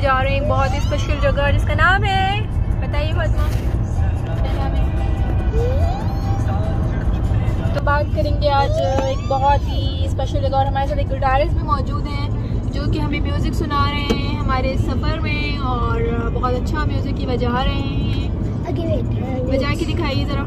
जा रहे हैं बहुत ही स्पेशल जगह जिसका नाम है, बताइए फातिमा क्या नाम है? तो बात करेंगे आज एक बहुत ही स्पेशल जगह और हमारे साथ एक गिटारिस्ट भी मौजूद हैं जो कि हमें म्यूज़िक सुना रहे हैं हमारे सफ़र में और बहुत अच्छा म्यूज़िक की बजा रहे हैं। बजा के दिखाइए ज़रा।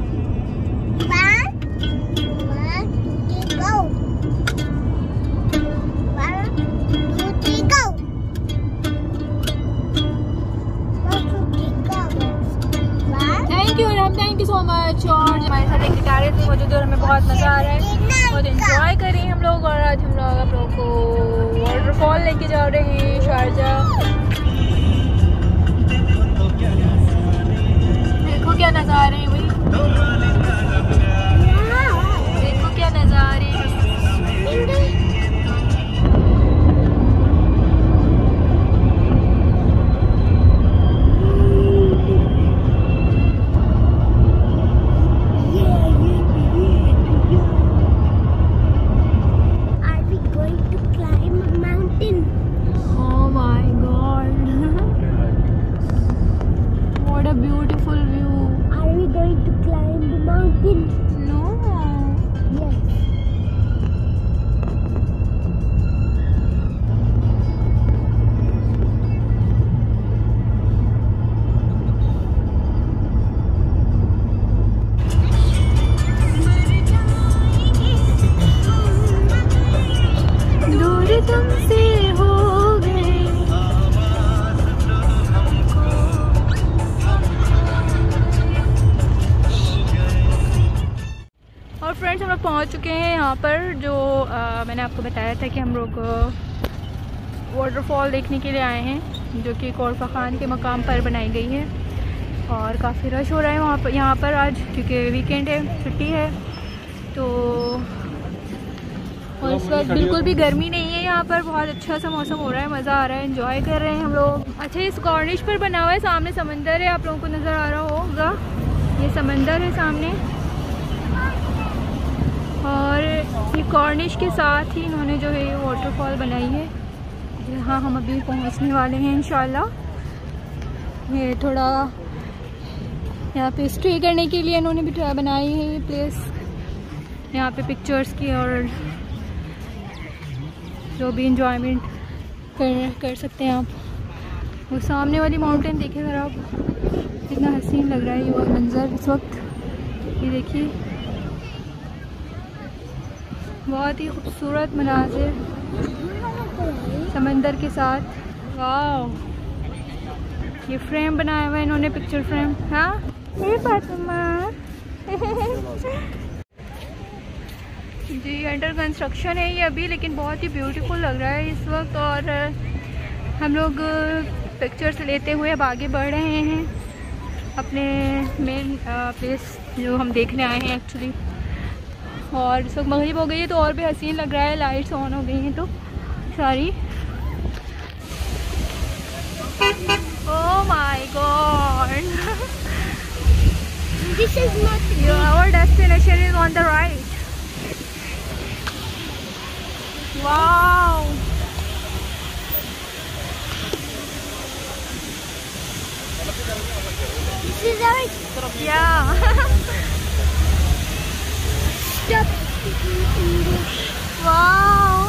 Thank you so much. और हमारे साथ एक गिटारिस्ट भी मौजूद है और हमें बहुत मज़ा आ रहा है, बहुत एंजॉय कर रहे हैं हम लोग। और आज हम लोग आप लोगों को वाटरफॉल लेके जा रहे हैं शारजा। देखो क्या नज़ारे हैं भाई, देखो क्या नज़ारे हैं। और फ्रेंड्स हम लोग पहुँच चुके हैं यहाँ पर जो मैंने आपको बताया था कि हम लोग वाटरफॉल देखने के लिए आए हैं जो कि कोरफा खान के मकाम पर बनाई गई है। और काफ़ी रश हो रहा है वहाँ पर यहाँ पर आज क्योंकि वीकेंड है, छुट्टी है। तो और इस वक्त बिल्कुल भी गर्मी नहीं है, यहाँ पर बहुत अच्छा सा मौसम हो रहा है, मज़ा आ रहा है, एंजॉय कर रहे हैं हम लोग। अच्छा इस कॉर्निश पर बना हुआ है, सामने समंदर है, आप लोगों को नज़र आ रहा होगा, ये समंदर है सामने। और ये कॉर्निश के साथ ही इन्होंने जो है ये वाटरफॉल बनाई है जहाँ हम अभी पहुँचने वाले हैं इंशाल्लाह। ये थोड़ा यहाँ पे स्टे करने के लिए इन्होंने भी बनाई है ये प्लेस, यहाँ पे पिक्चर्स की और जो भी इंजॉयमेंट कर सकते हैं आप। वो सामने वाली माउंटेन देखें ज़रा आप, कितना हसीन लग रहा है ये मंज़र इस वक्त। ये देखिए बहुत ही खूबसूरत मनाजिर समंदर के साथ। वाह ये फ्रेम बनाया हुआ है इन्होंने, पिक्चर फ्रेम। हाँ ये फातिमा जी अंडर कंस्ट्रक्शन है ये अभी, लेकिन बहुत ही ब्यूटीफुल लग रहा है इस वक्त। और हम लोग पिक्चर्स लेते हुए अब आगे बढ़ रहे हैं अपने मेन प्लेस जो हम देखने आए हैं एक्चुअली। और इस वक्त मगरिब हो गई है तो और भी हसीन लग रहा है, लाइट्स ऑन हो गई हैं तो सारी। Oh my God, this is not our destination is on the right. Wow this is our, yeah wow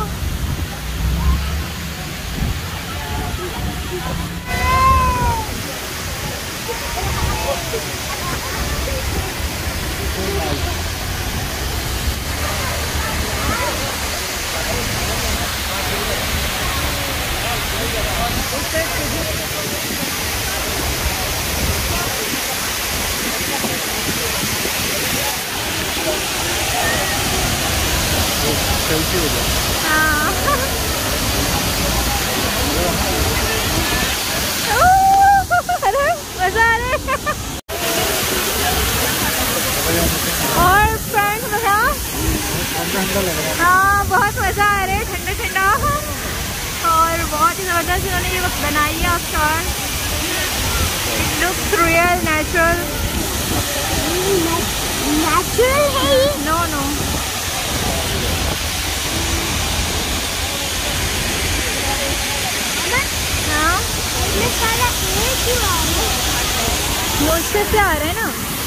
selfie हो जाए। मजा आ रहा है। और फ्रेंड्स हाँ बहुत मज़ा आ रहा है, ठंडा ठंडा और बहुत ही ज़बरदस्त इन्होंने ये बनाई है अफ्तार। It looks real natural. Natural है नो नो हाँ मोस्टर से आ रहे हैं ना।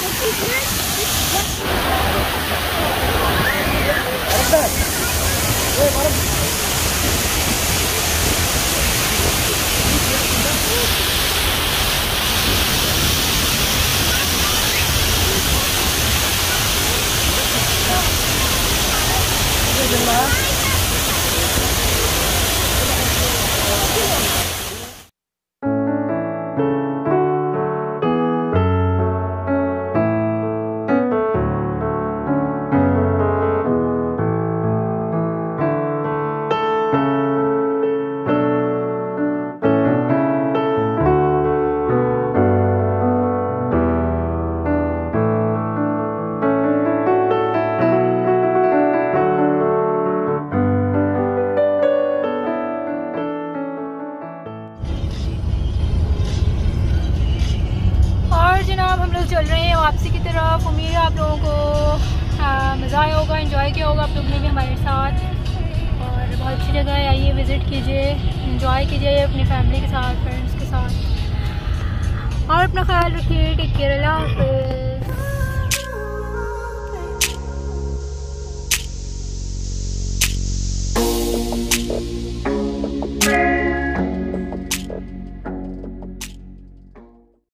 जनाब हम लोग चल रहे हैं वापसी की तरफ। उम्मीद है आप लोगों को मज़ा आया होगा, एंजॉय किया होगा आप लोग ने भी हमारे साथ। और बहुत अच्छी जगह है, आइए विज़िट कीजिए, एंजॉय कीजिए अपनी फैमिली के साथ, फ्रेंड्स के साथ। और अपना ख्याल रखिए। टेक केयर, अल्लाह हाफ़िज़।